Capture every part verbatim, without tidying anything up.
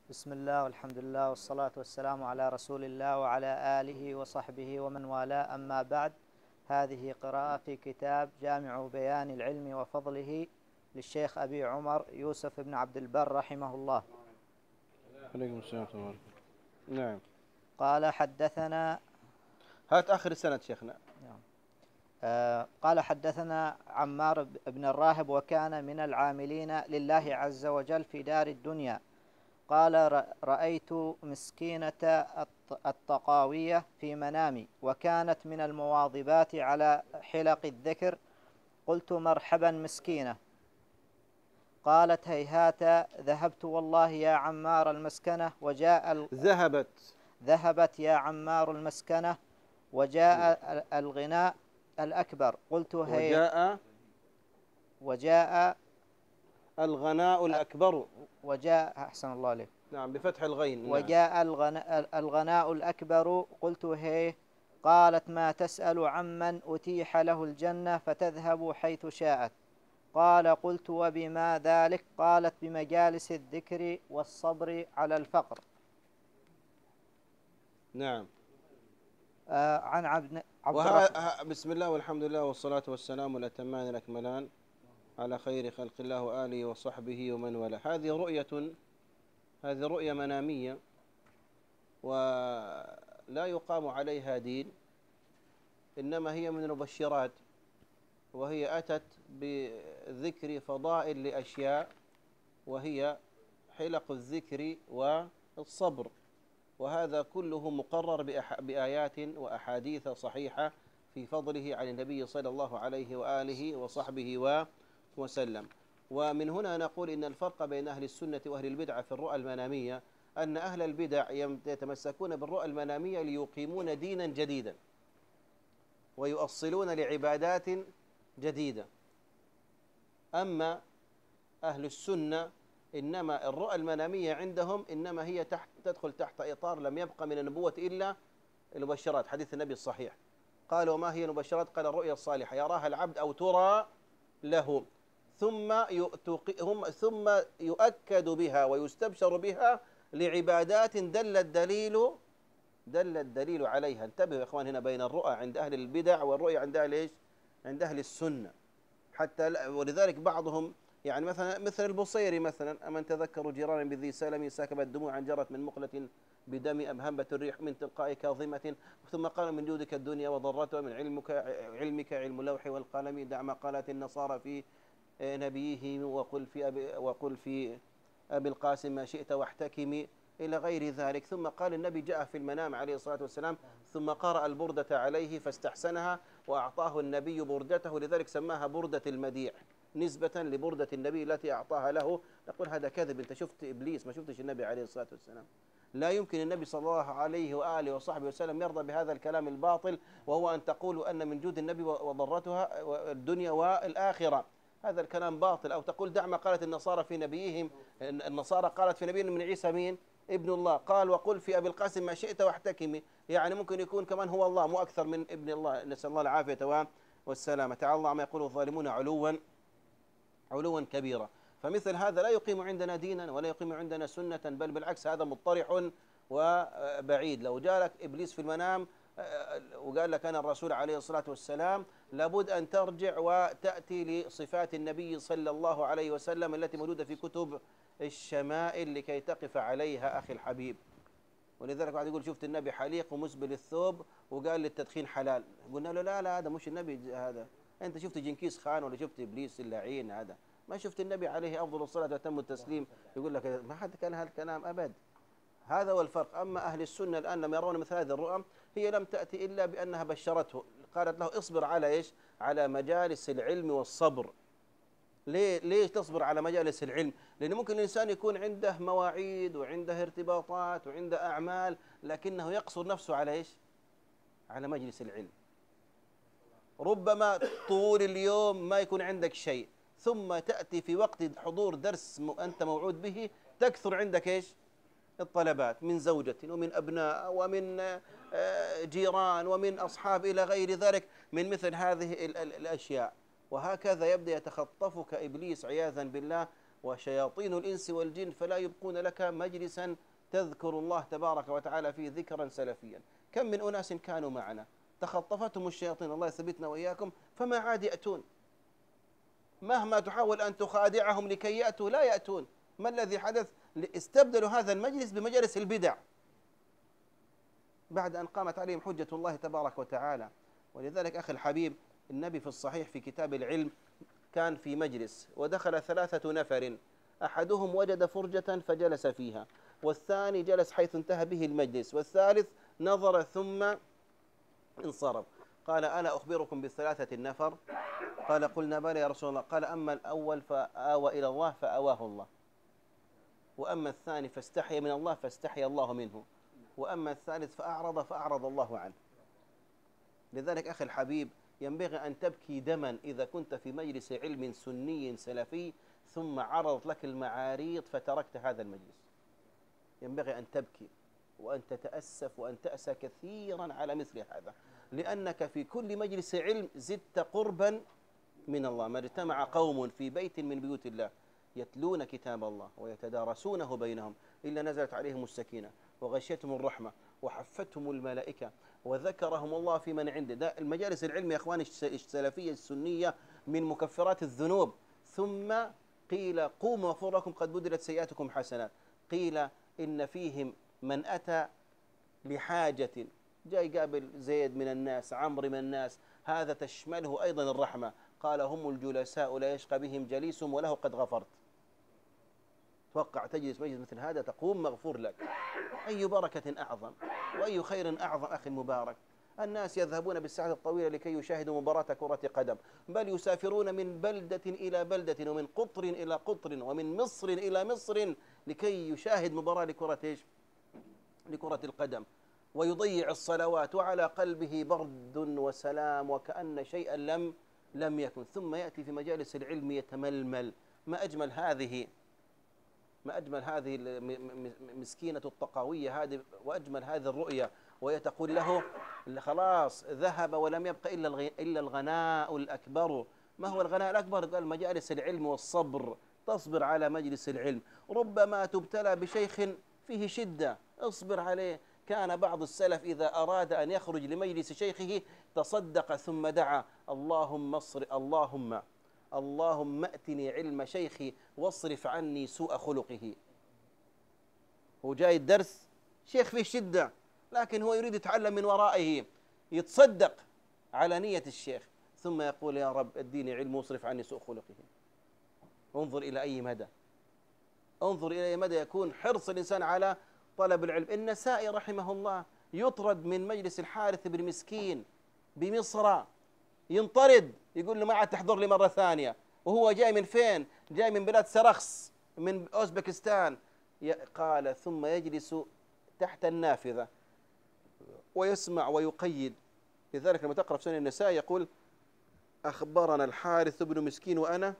بسم الله والحمد لله والصلاة والسلام على رسول الله وعلى آله وصحبه ومن والاه، أما بعد. هذه قراءة في كتاب جامع بيان العلم وفضله للشيخ أبي عمر يوسف بن عبد البر رحمه الله. عليكم السلام ورحمة الله. نعم. قال حدثنا هات آخر السند شيخنا. نعم. آه قال حدثنا عمار بن الراهب وكان من العاملين لله عز وجل في دار الدنيا. قال رأيت مسكينة الطقاوية في منامي، وكانت من المواظبات على حلق الذكر. قلت مرحبا مسكينة. قالت هيهات ذهبت والله يا عمار المسكنة وجاء ال... ذهبت ذهبت يا عمار المسكنة وجاء الغناء الأكبر. قلت هي وجاء وجاء الغناء الأكبر. وجاء أحسن الله عليك. نعم، بفتح الغين. وجاء الغناء, الغناء الأكبر. قلت هي. قالت ما تسأل عمن أتيح له الجنة فتذهب حيث شاءت. قال قلت وبما ذلك؟ قالت بمجالس الذكر والصبر على الفقر. نعم. آه عن عبد عبد وها بسم الله والحمد لله والصلاة والسلام الأتمان الأكملان على خير خلق الله وآله وصحبه ومن والاه. هذه رؤية هذه رؤية منامية ولا يقام عليها دين، إنما هي من المبشرات، وهي أتت بذكر فضائل لأشياء، وهي حلق الذكر والصبر، وهذا كله مقرر بآيات وأحاديث صحيحة في فضله عن النبي صلى الله عليه وآله وصحبه وسلم. ومن هنا نقول إن الفرق بين أهل السنة وأهل البدع في الرؤى المنامية أن أهل البدع يتمسكون بالرؤى المنامية ليقيمون دينا جديدا ويؤصلون لعبادات جديدة، أما أهل السنة إنما الرؤى المنامية عندهم إنما هي تحت تدخل تحت إطار لم يبقى من النبوة إلا المبشرات. حديث النبي الصحيح قال وما هي المبشرات؟ قال الرؤيا الصالحة يراها العبد أو ترى له ثم هم ثم يؤكد بها ويستبشر بها لعبادات دل الدليل دل الدليل عليها. انتبهوا يا إخوان، هنا بين الرؤى عند أهل البدع والرؤيا عند أهل إيش؟ عند أهل السنة. حتى ولذلك بعضهم يعني مثلا مثل البصيري مثلا أمن تذكروا جيرانا بذي سلم سكبت دموعا جرت من مقلة بدم أبهمت الريح من تلقاء كاظمة ثم قال من جودك الدنيا وضرتها من علمك علمك علم اللوح والقلم دع ما قالت النصارى في نبيه وقل في أبي وقل في أبي القاسم ما شئت واحتكمي إلى غير ذلك. ثم قال النبي جاء في المنام عليه الصلاة والسلام ثم قرأ البردة عليه فاستحسنها وأعطاه النبي بردته، لذلك سماها بردة المديح نسبة لبردة النبي التي أعطاها له. نقول هذا كذب، أنت شفت إبليس ما شفتش النبي عليه الصلاة والسلام. لا يمكن النبي صلى الله عليه وآله وصحبه وسلم يرضى بهذا الكلام الباطل، وهو أن تقولوا أن من جود النبي وضرتها الدنيا والآخرة. هذا الكلام باطل. أو تقول دع ما قالت النصارى في نبيهم، النصارى قالت في نبيهم من عيسى مين؟ ابن الله. قال وقل في أبي القاسم ما شئت واحتكمي، يعني ممكن يكون كمان هو الله مو أكثر من ابن الله، نسأل الله العافية والسلامة. تعالى الله ما يقول الظالمون علوا علوا كبيرا. فمثل هذا لا يقيم عندنا دينا ولا يقيم عندنا سنة، بل بالعكس هذا مضطرح وبعيد. لو جاء لك إبليس في المنام وقال لك أنا الرسول عليه الصلاة والسلام، لابد أن ترجع وتأتي لصفات النبي صلى الله عليه وسلم التي موجودة في كتب الشمائل لكي تقف عليها أخي الحبيب. ولذلك واحد يقول شفت النبي حليق ومسبل الثوب وقال للتدخين حلال، قلنا له لا لا هذا مش النبي، هذا أنت شفت جنكيز خان ولا شفت إبليس اللعين، هذا ما شفت النبي عليه أفضل الصلاة وأتم التسليم يقول لك ما حد كان هذا الكلام أبد. هذا هو الفرق. أما أهل السنة الآن لما يرون مثل هذه الرؤى هي لم تأتي إلا بأنها بشرته، قالت له اصبر على إيش؟ على مجالس العلم والصبر. ليه ليش تصبر على مجالس العلم؟ لأن ممكن الإنسان يكون عنده مواعيد وعنده ارتباطات وعنده أعمال، لكنه يقصر نفسه على إيش؟ على مجلس العلم. ربما طول اليوم ما يكون عندك شيء، ثم تأتي في وقت حضور درس أنت موعود به تكثر عندك إيش؟ الطلبات من زوجة ومن أبناء ومن جيران ومن أصحاب إلى غير ذلك من مثل هذه الأشياء. وهكذا يبدأ يتخطفك إبليس عياذا بالله وشياطين الإنس والجن فلا يبقون لك مجلسا تذكر الله تبارك وتعالى فيه ذكرا سلفيا. كم من أناس كانوا معنا تخطفتهم الشياطين، الله يثبتنا وإياكم، فما عاد يأتون، مهما تحاول أن تخادعهم لكي يأتوا لا يأتون. ما الذي حدث؟ استبدلوا هذا المجلس بمجالس البدع بعد أن قامت عليهم حجة الله تبارك وتعالى. ولذلك أخي الحبيب، النبي في الصحيح في كتاب العلم كان في مجلس ودخل ثلاثة نفر، أحدهم وجد فرجة فجلس فيها، والثاني جلس حيث انتهى به المجلس، والثالث نظر ثم انصرف. قال: ألا أخبركم بالثلاثة النفر؟ قال: قلنا بلى يا رسول الله. قال: أما الأول فآوى إلى الله فآواه الله، وأما الثاني فاستحي من الله فاستحي الله منه، وأما الثالث فأعرض فأعرض الله عنه. لذلك أخي الحبيب، ينبغي أن تبكي دما إذا كنت في مجلس علم سني سلفي ثم عرضت لك المعاريض فتركت هذا المجلس. ينبغي أن تبكي وأن تتأسف وأن تأسى كثيرا على مثل هذا، لأنك في كل مجلس علم زدت قربا من الله. ما اجتمع قوم في بيت من بيوت الله يتلون كتاب الله ويتدارسونه بينهم إلا نزلت عليهم السكينة وغشيتهم الرحمة وحفتهم الملائكة وذكرهم الله في من عنده. ده المجالس العلم يا أخواني السلفية السنية من مكفرات الذنوب. ثم قيل: قوموا مغفور لكم قد بدلت سيئاتكم حسنات. قيل إن فيهم من أتى لحاجة، جاي قابل زيد من الناس، عمرو من الناس، هذا تشمله أيضا الرحمة. قال: هم الجلساء لا يشقى بهم جليسهم وله قد غفرت. توقع تجلس مجلس مثل هذا تقوم مغفور لك. أي بركة أعظم وأي خير أعظم أخي المبارك. الناس يذهبون بالساعة الطويلة لكي يشاهدوا مباراة كرة قدم، بل يسافرون من بلدة إلى بلدة ومن قطر إلى قطر ومن مصر إلى مصر لكي يشاهد مباراة لكرة إيش؟ لكرة القدم، ويضيع الصلوات وعلى قلبه برد وسلام وكأن شيئا لم لم يكن. ثم يأتي في مجالس العلم يتململ. ما أجمل هذه ما أجمل هذه مسكينة الطقاوية هذه، وأجمل هذه الرؤية، وهي تقول له: خلاص ذهب ولم يبق إلا إلا الغناء الأكبر. ما هو الغناء الأكبر؟ قال: مجالس العلم والصبر. تصبر على مجلس العلم، ربما تبتلى بشيخ فيه شدة، اصبر عليه. كان بعض السلف إذا أراد أن يخرج لمجلس شيخه تصدق ثم دعا: اللهم اصر اللهم اللهم ائتني علم شيخي واصرف عني سوء خلقه. هو جاي الدرس شيخ فيه شدة، لكن هو يريد يتعلم من ورائه، يتصدق على نية الشيخ، ثم يقول: يا رب اديني علم واصرف عني سوء خلقه. انظر إلى أي مدى انظر إلى أي مدى يكون حرص الإنسان على طلب العلم. النسائي رحمه الله يطرد من مجلس الحارث بن مسكين بمصر، ينطرد، يقول له: ما عاد تحضر لي مرة ثانية. وهو جاي من فين؟ جاي من بلاد سرخس من أوزبكستان. قال: ثم يجلس تحت النافذة ويسمع ويقيد. لذلك لما تقرأ في سنن النسائي يقول: أخبرنا الحارث بن مسكين وأنا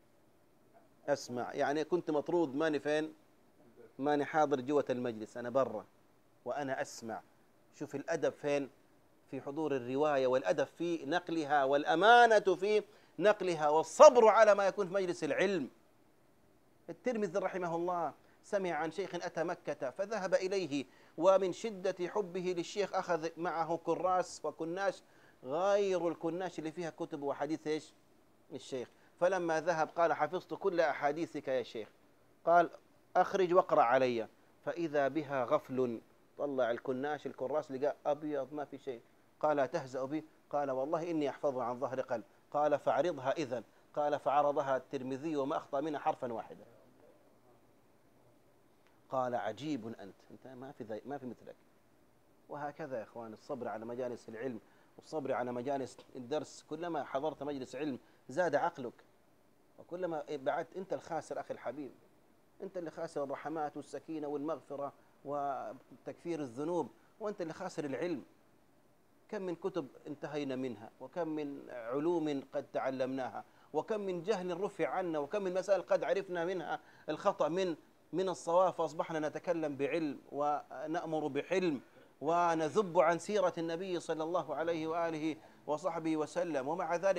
أسمع. يعني كنت مطرود، ماني فين؟ ماني حاضر جوة المجلس، أنا برا وأنا أسمع. شوف الأدب فين؟ في حضور الرواية، والأدب في نقلها، والأمانة في نقلها، والصبر على ما يكون في مجلس العلم. الترمذي رحمه الله سمع عن شيخ أتى مكة فذهب إليه، ومن شدة حبه للشيخ أخذ معه كراس وكناش غير الكناش اللي فيها كتب وحديث إيش؟ الشيخ. فلما ذهب قال: حفظت كل أحاديثك يا شيخ. قال: أخرج واقرأ علي. فإذا بها غفل، طلع الكناش الكراس لقى أبيض ما في شيء. قال: تهزأ بي؟ قال: والله إني أحفظها عن ظهر قلب. قال: فاعرضها إذن. قال: فعرضها الترمذي وما أخطأ منها حرفا واحدا. قال: عجيب أنت أنت ما في ما في مثلك. وهكذا يا إخوان الصبر على مجالس العلم والصبر على مجالس الدرس. كلما حضرت مجلس علم زاد عقلك، وكلما بعدت أنت الخاسر أخي الحبيب، أنت اللي خاسر الرحمات والسكينة والمغفرة وتكفير الذنوب، وأنت اللي خاسر العلم. كم من كتب انتهينا منها، وكم من علوم قد تعلمناها، وكم من جهل رفع عنا، وكم من مسائل قد عرفنا منها الخطأ من من الصواب، فأصبحنا نتكلم بعلم ونأمر بحلم ونذب عن سيرة النبي صلى الله عليه وآله وصحبه وسلم. ومع ذلك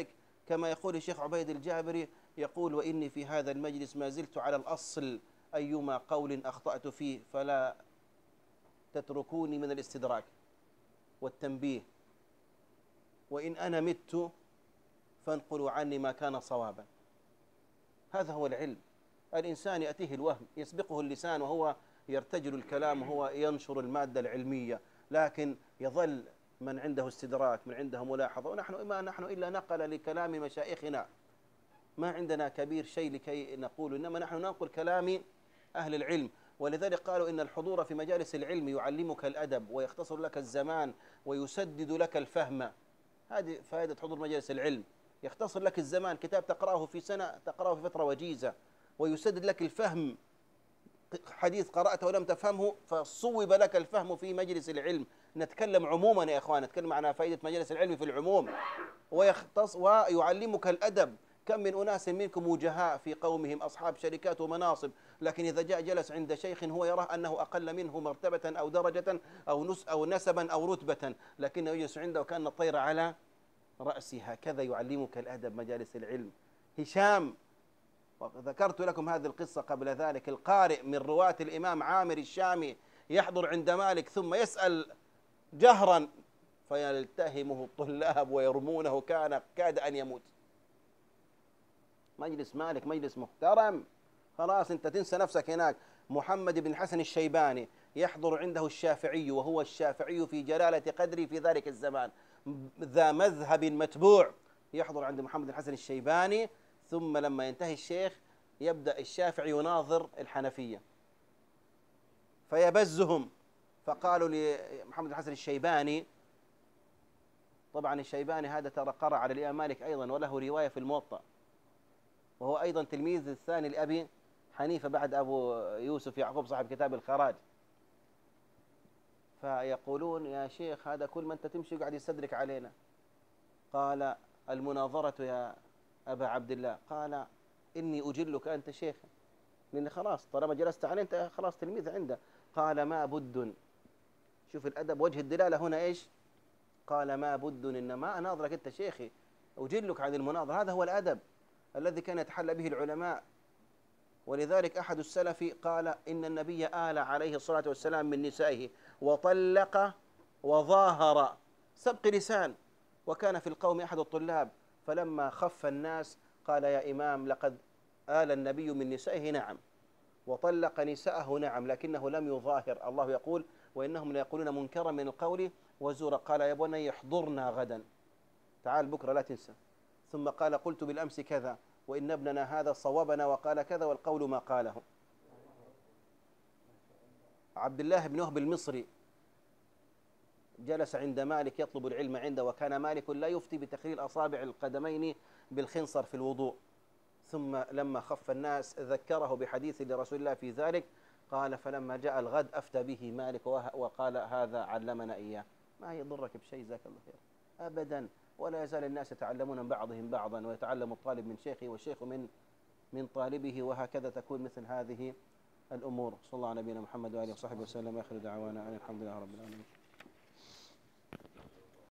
كما يقول الشيخ عبيد الجابري، يقول: وإني في هذا المجلس ما زلت على الأصل، أيما قول أخطأت فيه فلا تتركوني من الاستدراك والتنبيه، وإن أنا مت فانقلوا عني ما كان صوابا. هذا هو العلم. الإنسان يأتيه الوهم، يسبقه اللسان وهو يرتجل الكلام وهو ينشر المادة العلمية، لكن يظل من عنده استدراك، من عنده ملاحظة. ونحن ما نحن إلا نقل لكلام مشايخنا، ما عندنا كبير شيء لكي نقول، إنما نحن ننقل كلام أهل العلم. ولذلك قالوا إن الحضور في مجالس العلم يعلمك الأدب ويختصر لك الزمان ويسدد لك الفهم. هذه فائدة حضور مجالس العلم، يختصر لك الزمان، كتاب تقرأه في سنة تقرأه في فترة وجيزة، ويسدد لك الفهم، حديث قرأته ولم تفهمه فصوب لك الفهم في مجلس العلم. نتكلم عموما يا إخوان، نتكلم عن فائدة مجلس العلم في العموم. ويختص ويعلمك الأدب. كم من أناس منكم وجهاء في قومهم، أصحاب شركات ومناصب، لكن إذا جاء جلس عند شيخ هو يراه أنه أقل منه مرتبة أو درجة أو نس أو نسبا أو رتبة، لكنه يجلس عنده وكأن الطير على رأسه. هكذا يعلمك الأدب مجالس العلم. هشام، وذكرت لكم هذه القصة قبل ذلك، القارئ من رواة الإمام عامر الشامي يحضر عند مالك ثم يسأل جهرا فيلتهمه الطلاب ويرمونه، كان كاد أن يموت. مجلس مالك مجلس محترم، خلاص أنت تنسى نفسك هناك. محمد بن الحسن الشيباني يحضر عنده الشافعي، وهو الشافعي في جلالة قدره في ذلك الزمان، ذا مذهب متبوع، يحضر عند محمد بن الحسن الشيباني. ثم لما ينتهي الشيخ يبدأ الشافعي يناظر الحنفية فيبزهم. فقالوا لمحمد بن الحسن الشيباني، طبعا الشيباني هذا ترى قرأ على الإمام مالك أيضا وله رواية في الموطأ، وهو أيضا تلميذ الثاني لأبي حنيفة بعد أبو يوسف يعقوب صاحب كتاب الخراج. فيقولون: يا شيخ هذا كل ما أنت تمشي قاعد يستدرك علينا. قال: المناظرة يا أبا عبد الله، قال: إني أجلك أنت شيخ، لأن خلاص طالما جلست عليه أنت خلاص تلميذ عنده. قال: ما بد، شوف الأدب، وجه الدلالة هنا إيش؟ قال: ما بد، إنما أناظرك أنت شيخي، أجلك عن المناظرة. هذا هو الأدب الذي كان يتحلى به العلماء. ولذلك أحد السلف قال: إن النبي آل عليه الصلاة والسلام من نسائه وطلق وظاهر سبق لسان. وكان في القوم أحد الطلاب فلما خف الناس قال: يا إمام لقد آل النبي من نسائه نعم، وطلق نساءه نعم، لكنه لم يظاهر. الله يقول: وإنهم ليقولون منكرا من القول وزورا. قال: يا بني احضرنا غدا، تعال بكرة لا تنسى. ثم قال: قلت بالأمس كذا، وإن ابننا هذا صوبنا وقال كذا، والقول ما قاله. عبد الله بن وهب المصري جلس عند مالك يطلب العلم عنده، وكان مالك لا يفتي بتخليل أصابع القدمين بالخنصر في الوضوء. ثم لما خف الناس ذكره بحديث لرسول الله في ذلك. قال: فلما جاء الغد أفتى به مالك وقال: هذا علمنا إياه. ما يضرك بشيء، جزاك الله خير، أبدا. ولا يزال الناس يتعلمون من بعضهم بعضا، ويتعلم الطالب من شيخه والشيخ من من طالبه، وهكذا تكون مثل هذه الأمور. صلى الله على نبينا محمد وآله وصحبه وسلم. آخر دعوانا أن الحمد لله رب العالمين.